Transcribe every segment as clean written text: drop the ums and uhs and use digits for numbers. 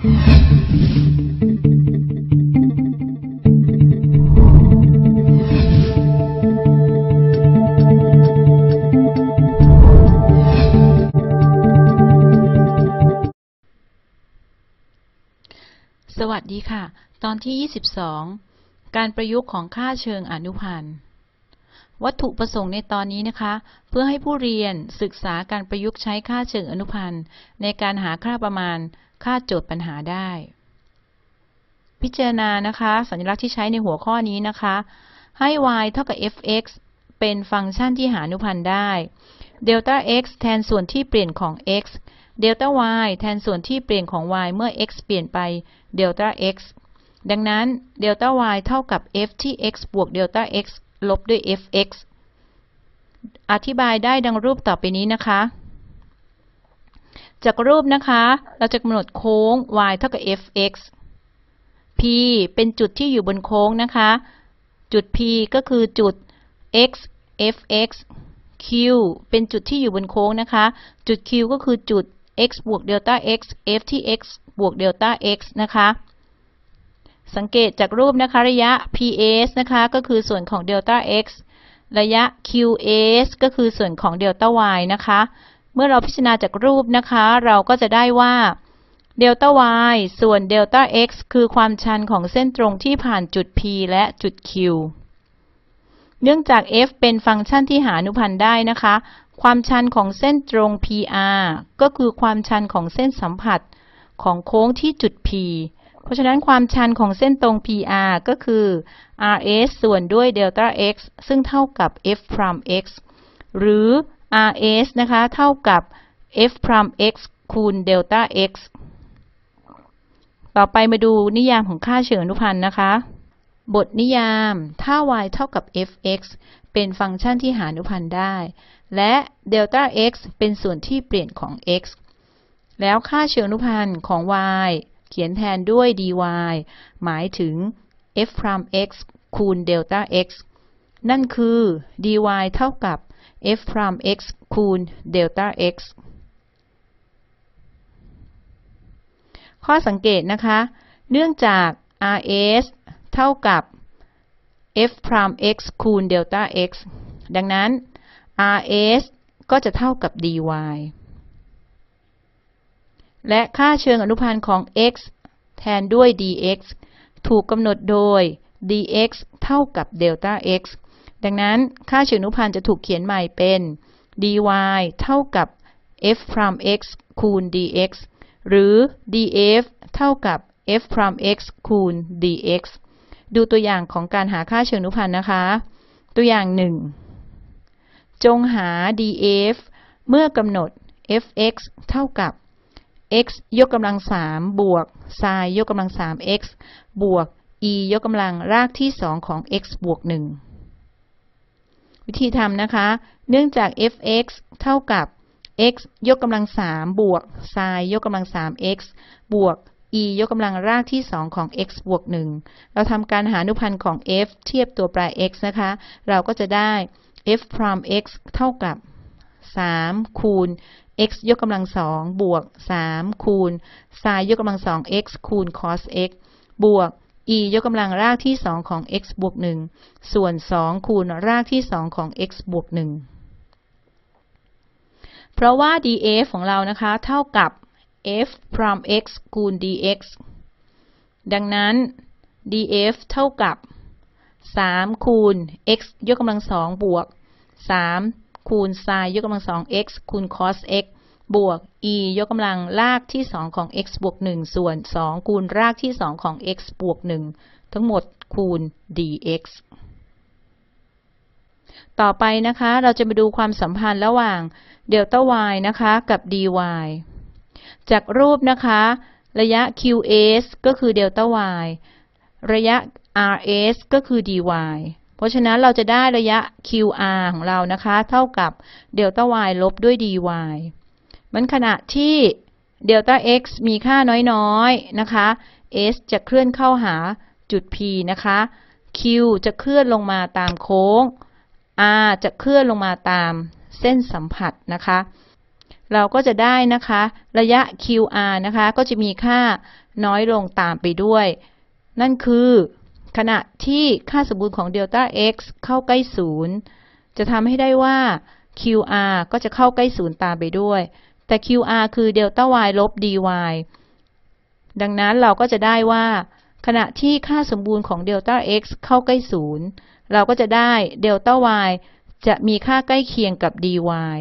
สวัสดีค่ะตอนที่22การประยุกต์ของค่าเชิงอนุพันธ์วัตถุประสงค์ในตอนนี้นะคะเพื่อให้ผู้เรียนศึกษาการประยุกต์ใช้ค่าเชิงอนุพันธ์ในการหาค่าประมาณค่าโจทย์ปัญหาได้พิจารณานะคะสัญลักษณ์ที่ใช้ในหัวข้อนี้นะคะให้ y เท่ากับ f(x) เป็นฟังก์ชันที่หาอนุพันธ์ได้เดลต้า x แทนส่วนที่เปลี่ยนของ xเดลต้า y แทนส่วนที่เปลี่ยนของ y เมื่อ x เปลี่ยนไปเดลต้า x ดังนั้นเดลต้า y เท่ากับ f ที่ x บวกเดลต้า x ลบด้วย f(x) อธิบายได้ดังรูปต่อไปนี้นะคะจากรูปนะคะเราจะกำหนดโค้ง y เท่ากับ f(x) p เป็นจุดที่อยู่บนโค้งนะคะจุด p ก็คือจุด x f(x) q เป็นจุดที่อยู่บนโค้งนะคะจุด q ก็คือจุด x บวกเดลต้า x f ที่ x บวกเดลต้า x นะคะสังเกตจากรูปนะคะระยะ ps นะคะก็คือส่วนของเดลต้า x ระยะ qs ก็คือส่วนของเดลต้า y นะคะเมื่อเราพิจารณาจากรูปนะคะเราก็จะได้ว่าเดลต้า y ส่วนเดลต้า x คือความชันของเส้นตรงที่ผ่านจุด p และจุด q เนื่องจาก f เป็นฟังก์ชันที่หาอนุพันธ์ได้นะคะความชันของเส้นตรง PR ก็คือความชันของเส้นสัมผัสของโค้งที่จุด P เพราะฉะนั้นความชันของเส้นตรง PR ก็คือ RS ส่วนด้วยเดลต้า x ซึ่งเท่ากับ f prime x หรือ RS นะคะเท่ากับ f prime x คูณเดลต้า x ต่อไปมาดูนิยามของค่าเชิงอนุพันธ์นะคะบทนิยามถ้า y เท่ากับ f(x) เป็นฟังก์ชันที่หาอนุพันธ์ได้และเดลต้า x เป็นส่วนที่เปลี่ยนของ x แล้วค่าเชิงอนุพันธ์ของ y เขียนแทนด้วย dy หมายถึง f prime x คูณเดลต้า x นั่นคือ dy เท่ากับ f prime x คูณเดลต้า x ข้อสังเกตนะคะเนื่องจาก rs เท่ากับ f prime x คูณเดลต้า x ดังนั้น rs ก็จะเท่ากับ dy และค่าเชิงอนุพันธ์ของ x แทนด้วย dx ถูกกำหนดโดย dx เท่ากับเดลต้า x ดังนั้นค่าเชิงอนุพันธ์จะถูกเขียนใหม่เป็น dy เท่ากับ f prime x คูณ dx หรือ df เท่ากับ f prime x คูณ dx ดูตัวอย่างของการหาค่าเชิงอนุพันธ์นะคะตัวอย่าง 1 จงหา df เมื่อกำหนด fx เท่ากับ x ยกกำลัง3บวก sin ยกกำลัง3 x บวก e ยกกำลังรากที่2ของ x บวก1วิธีทำนะคะเนื่องจาก fx เท่ากับ x ยกกำลัง3บวก sin ยกกำลัง3 x บวกe ยกกำลังรากที่2ของ x บวก1เราทำการหาอนุพันธ์ของ f เทียบตัวแปร x นะคะเราก็จะได้ f prime x เท่ากับ3คูณ x ยกกำลัง2บวก3คูณ sin ยกกำลัง2 x คูณ cos x บวก e ยกกำลังรากที่2ของ x บวก1ส่วน2คูณรากที่2ของ x บวก1เพราะว่า df ของเรานะคะเท่ากับ f prime x คูณ dx ดังนั้น df เท่ากับ3คูณ x ยกกำลัง2บวก3คูณ sin ยกกำลัง2 x คูณ cos x บวก e ยกกำลังรากที่2ของ x บวก1ส่วน2คูณรากที่2ของ x บวก1ทั้งหมดคูณ dx ต่อไปนะคะเราจะมาดูความสัมพันธ์ระหว่างเดลต้า y นะคะกับ dy จากรูปนะคะระยะ qs ก็คือเดลต้า y ระยะ rs ก็คือ dy เพราะฉะนั้นเราจะได้ระยะ qr ของเรานะคะเท่ากับเดลต้า y ลบด้วย dy มันขณะที่เดลต้า x มีค่าน้อยๆนะคะ s จะเคลื่อนเข้าหาจุด p นะคะ q จะเคลื่อนลงมาตามโค้ง r จะเคลื่อนลงมาตามเส้นสัมผัสนะคะเราก็จะได้นะคะระยะ QR นะคะก็จะมีค่าน้อยลงตามไปด้วยนั่นคือขณะที่ค่าสมบูรณ์ของเดลต้า x เข้าใกล้0จะทำให้ได้ว่า QR ก็จะเข้าใกล้0ตามไปด้วยแต่ QR คือเดลต้า y ลบ dy ดังนั้นเราก็จะได้ว่าขณะที่ค่าสมบูรณ์ของเดลต้า x เข้าใกล้0เราก็จะได้เดลต้า y จะมีค่าใกล้เคียงกับ dy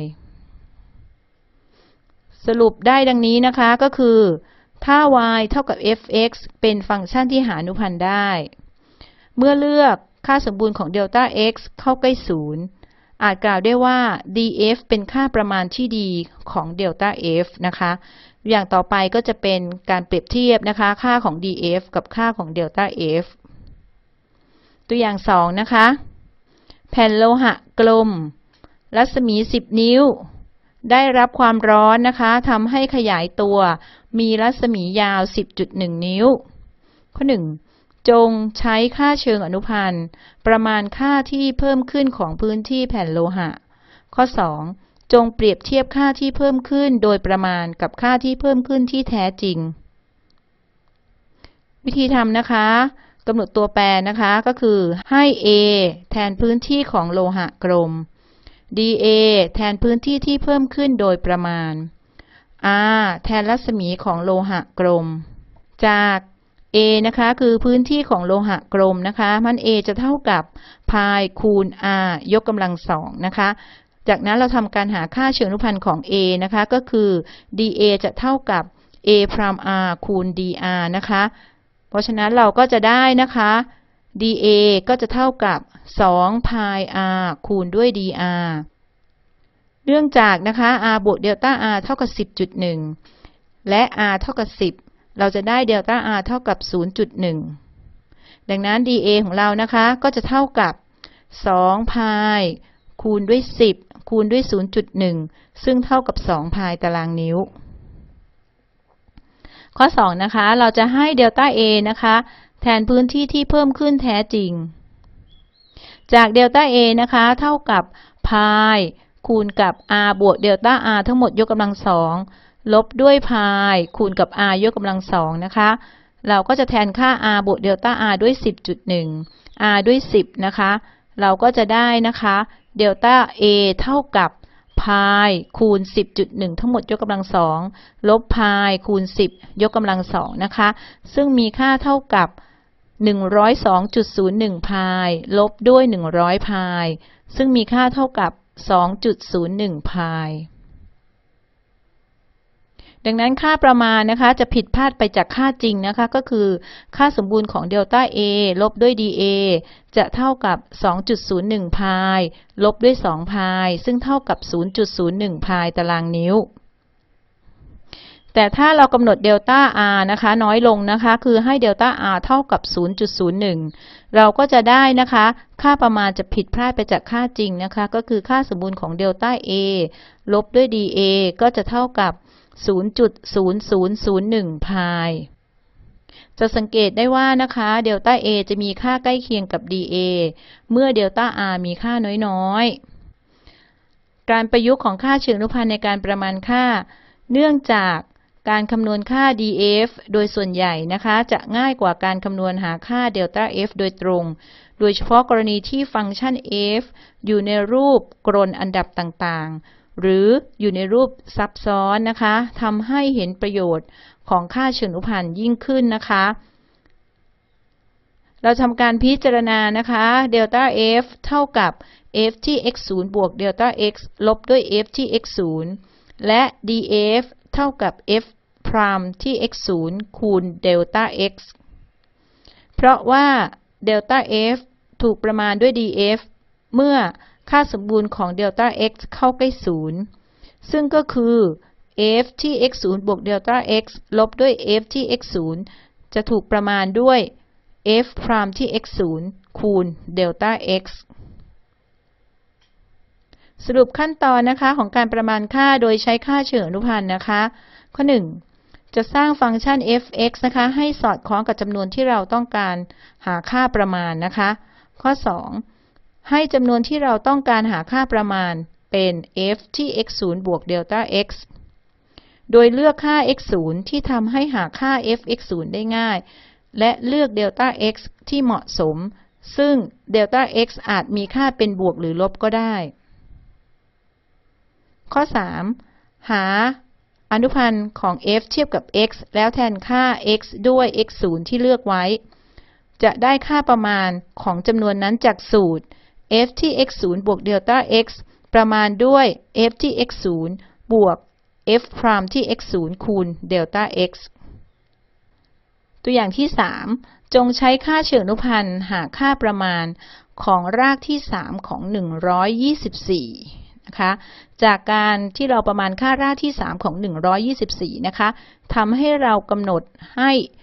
สรุปได้ดังนี้นะคะก็คือถ้า y เท่ากับ f(x) เป็นฟังก์ชันที่หาอนุพันธ์ได้เมื่อเลือกค่าสมบูรณ์ของเดลต้า x เข้าใกล้0อาจกล่าวได้ว่า df เป็นค่าประมาณที่ดีของเดลต้า f นะคะอย่างต่อไปก็จะเป็นการเปรียบเทียบนะคะค่าของ df กับค่าของเดลต้า f ตัวอย่าง2นะคะแผ่นโลหะกลมรัศมี10นิ้วได้รับความร้อนนะคะทำให้ขยายตัวมีรัศมียาว 10.1 นิ้วข้อ1จงใช้ค่าเชิงอนุพันธ์ประมาณค่าที่เพิ่มขึ้นของพื้นที่แผ่นโลหะข้อ2จงเปรียบเทียบค่าที่เพิ่มขึ้นโดยประมาณกับค่าที่เพิ่มขึ้นที่แท้จริงวิธีทำนะคะกำหนดตัวแปรนะคะก็คือให้ a แทนพื้นที่ของโลหะกลมdA แทนพื้นที่ที่เพิ่มขึ้นโดยประมาณ r แทนรัศมีของโลหะกลมจาก a นะคะคือพื้นที่ของโลหะกลมนะคะมัน a จะเท่ากับพายคูณ r ยกกำลัง2นะคะจากนั้นเราทำการหาค่าเชิงอนุพันธ์ของ a นะคะก็คือ dA จะเท่ากับ a พราม r คูณ dr นะคะเพราะฉะนั้นเราก็จะได้นะคะ dA ก็จะเท่ากับ2 pi r คูณด้วย dr เนื่องจากนะคะ r บวกเดลต้า r เท่ากับ 10.1 และ r เท่ากับ10เราจะได้เดลต้า r เท่ากับ 0.1 ดังนั้น dA ของเรานะคะก็จะเท่ากับ2 pi คูณด้วย10คูณด้วย 0.1 ซึ่งเท่ากับ2 pi ตารางนิ้วข้อ2นะคะเราจะให้เดลต้า a นะคะแทนพื้นที่ที่เพิ่มขึ้นแท้จริงจากเดลต้า a นะคะเท่ากับ pi คูณกับ r บวกเดลต้า r ทั้งหมดยกกำลัง2ลบด้วย pi คูณกับ r ยกกำลัง2นะคะเราก็จะแทนค่า r บวกเดลต้า r ด้วย 10.1 r ด้วย10นะคะเราก็จะได้นะคะเดลต้า a เท่ากับ pi คูณ 10.1 ทั้งหมดยกกำลัง2ลบ pi คูณ10ยกกำลัง2นะคะซึ่งมีค่าเท่ากับ102.01 พายลบด้วย100 พายซึ่งมีค่าเท่ากับ 2.01 พายดังนั้นค่าประมาณนะคะจะผิดพลาดไปจากค่าจริงนะคะก็คือค่าสมบูรณ์ของเดลต้า a ลบด้วย dA จะเท่ากับ 2.01 พายลบด้วย2พายซึ่งเท่ากับ 0.01 พายตารางนิ้วแต่ถ้าเรากำหนดเดลต้า r นะคะน้อยลงนะคะคือให้เดลต้า r เท่ากับ 0.01 เราก็จะได้นะคะค่าประมาณจะผิดพลาดไปจากค่าจริงนะคะก็คือค่าสมบูรณ์ของเดลต้า a ลบด้วย dA ก็จะเท่ากับ 0.0001 พายจะสังเกตได้ว่านะคะเดลต้า a จะมีค่าใกล้เคียงกับ dA เมื่อเดลต้า r มีค่าน้อยๆการประยุกต์ของค่าเชิงอนุพันธ์ในการประมาณค่าเนื่องจากการคำนวณค่า df โดยส่วนใหญ่นะคะจะง่ายกว่าการคำนวณหาค่าเดลต้า f โดยตรงโดยเฉพาะกรณีที่ฟังก์ชัน f อยู่ในรูปกลอันดับต่างๆหรืออยู่ในรูปซับซ้อนนะคะทำให้เห็นประโยชน์ของค่าเชิงอนุพันธ์ยิ่งขึ้นนะคะเราทำการพิจารณานะคะเดลต้า f เท่ากับ f ที่ x 0บวกเดลต้า x ลบด้วย f ที่ x 0และ df เท่ากับ f พรามที่ x 0คูณเดลต้า x เพราะว่าเดลต้า f ถูกประมาณด้วย df เมื่อค่าสมบูรณ์ของเดลต้า x เข้าใกล้0ซึ่งก็คือ f ที่ x 0บวกเดลต้า x ลบด้วย f ที่ x 0จะถูกประมาณด้วย f พรามที่ x 0คูณเดลต้า xสรุปขั้นตอนนะคะของการประมาณค่าโดยใช้ค่าเชิงอนุพันธ์นะคะข้อ1จะสร้างฟังก์ชัน f(x) นะคะให้สอดคล้องกับจำนวนที่เราต้องการหาค่าประมาณนะคะข้อ2ให้จำนวนที่เราต้องการหาค่าประมาณเป็น f ที่ x 0บวกเดลต้า x โดยเลือกค่า x 0ที่ทำให้หาค่า f(x 0ได้ง่ายและเลือกเดลต้า x ที่เหมาะสมซึ่งเดลต้า x อาจมีค่าเป็นบวกหรือลบก็ได้ข้อ 3 หาอนุพันธ์ของ f เทียบกับ x แล้วแทนค่า x ด้วย x 0ที่เลือกไว้จะได้ค่าประมาณของจำนวนนั้นจากสูตร f ที่ x 0บวกเดลต้า x ประมาณด้วย f ที่ x 0บวก f พรามที่ x 0คูณเดลต้า x ตัวอย่างที่ 3 จงใช้ค่าเชิงอนุพันธ์หาค่าประมาณของรากที่ 3 ของ 124นะคะจากการที่เราประมาณค่ารากที่ 3 ของ 124นะคะทำให้เรากำหนดให้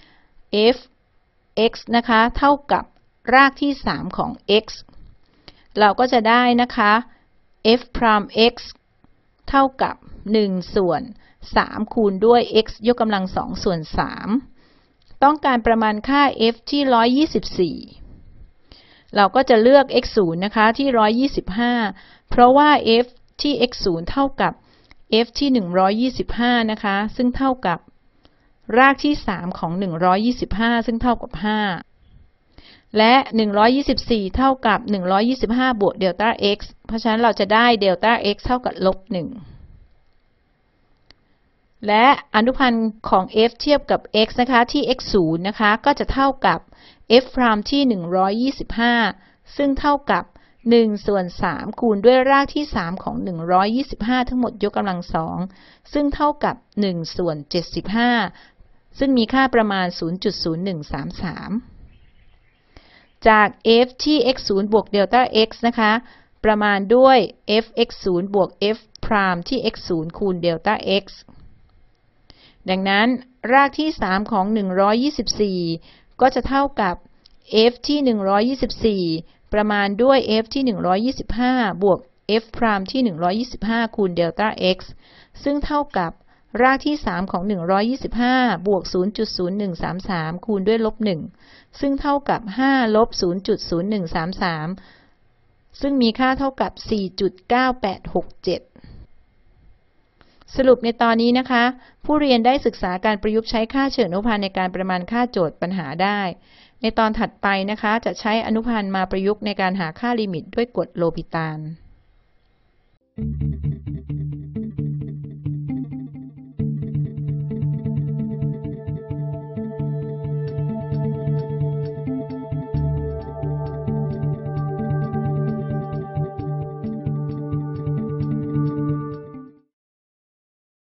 f(x) นะคะเท่ากับรากที่ 3 ของ x เราก็จะได้นะคะ f พราม x เท่ากับ1ส่วน3คูณด้วย x ยกกำลัง2ส่วน3ต้องการประมาณค่า f ที่124เราก็จะเลือก x 0นะคะที่125เพราะว่า f ที่ x 0เท่ากับ f ที่125นะคะซึ่งเท่ากับรากที่3ของ125ซึ่งเท่ากับ5และ124เท่ากับ125บวกเดลต้า x เพราะฉะนั้นเราจะได้เดลต้า x เท่ากับลบ1และอนุพันธ์ของ f เทียบกับ x นะคะที่ x 0นะคะก็จะเท่ากับ f พรามที่125ซึ่งเท่ากับ1ส่วน3คูณด้วยรากที่3ของ125ทั้งหมดยกกำลัง2ซึ่งเท่ากับ1ส่วน75ซึ่งมีค่าประมาณ 0.0133 จาก f ที่ x 0บวกเดลต้า x นะคะประมาณด้วย f x 0บวก f พรามที่ x 0คูณเดลต้า x ดังนั้นรากที่3ของ124ก็จะเท่ากับ f ที่124ประมาณด้วย f ที่125บวก f พรามที่125คูณเดลต้า x ซึ่งเท่ากับรากที่3ของ125บวก 0.0133 คูณด้วยลบ1ซึ่งเท่ากับ5ลบ 0.0133 ซึ่งมีค่าเท่ากับ 4.9867สรุปในตอนนี้นะคะผู้เรียนได้ศึกษาการประยุกต์ใช้ค่าเชิงอนุพันธ์ในการประมาณค่าโจทย์ปัญหาได้ในตอนถัดไปนะคะจะใช้อนุพันธ์มาประยุกต์ในการหาค่าลิมิตด้วยกฎโลพิตาล